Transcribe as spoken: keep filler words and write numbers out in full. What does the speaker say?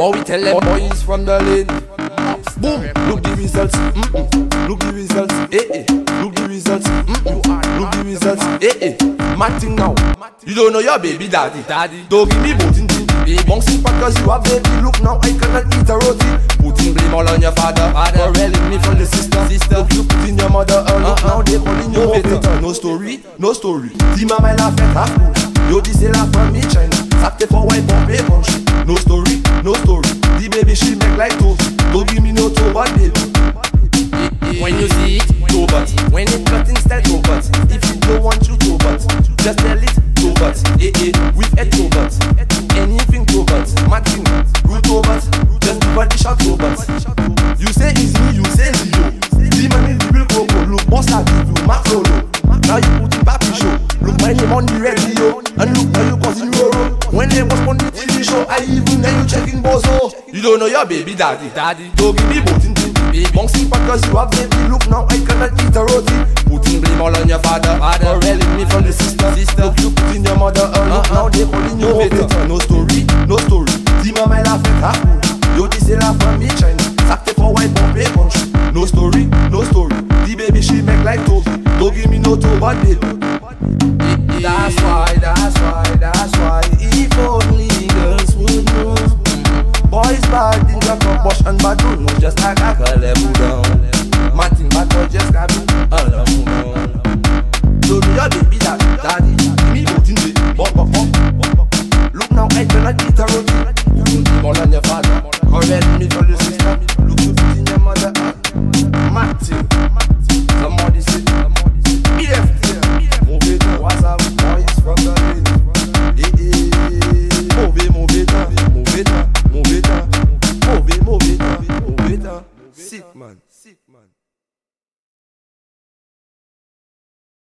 What we tell them boys from the lane. Boom, look the results. Mm-mm. Look the results. Eh eh. Look the results. Mm-mm. Look the results. Eh eh. Matting now. You don't know your baby daddy. Daddy. Don't give me boating. Bouncing back cause you have baby. Look now I cannot eat a roti. Putting blame all on your father. Father railing me from the sister. Sister. Look you put in your mother. Uh, look now they calling you better. No story, no story. Dis ma mère la fête half moon. Yo dis c'est la famille China. Sapte for white bomb a bunch. No story, no story. The baby she make like toast. Don't give me no toe but baby. When you see it, toe but. When it cutting style, toe but. If you don't want you toe but. Just tell it, toe but. Eh eh, with a toe but. Anything toe but. Matching, root toe but. Just do body shot toe but. You say it's me, you say Leo. The man is the real coco. Look, boss I give you my solo. Now you put in papi show. Look my name on the radio. And look now you causing euro. When they was on the T V show, I even then you checking bozo. You don't know your baby daddy. Daddy, don't give me boating. Bouncing back cause you have baby. Look now I cannot eat a roti. Putting blame all on your father. Father railing me from the sister. Sister. Look you put in your mother. Uh, look now they calling you better. No story, no story. Dis ma mère la fête half moon. Yo dis c'est la famille China. Sapte for white bomb a bunch. No story, no story. The baby she make like toast. Don't give me no toe but baby. That's why, that's why, that's why. If only girls would know. Boys bad in the club, bush and bad don't know. Just like I call them down. Martin bad boy just got me all of them. So do your baby daddy, daddy. Give me voting day, bop bop bop. Look now I cannot eat a roti. You don't give all on your father. Correct me for the sister. Look you put in your mother. Martin, somebody say, B F T. Move it, what's up, boys from the lane. Eh eh, move it, move it, move it. Move it, move it, move it, move it, sick man, sick man.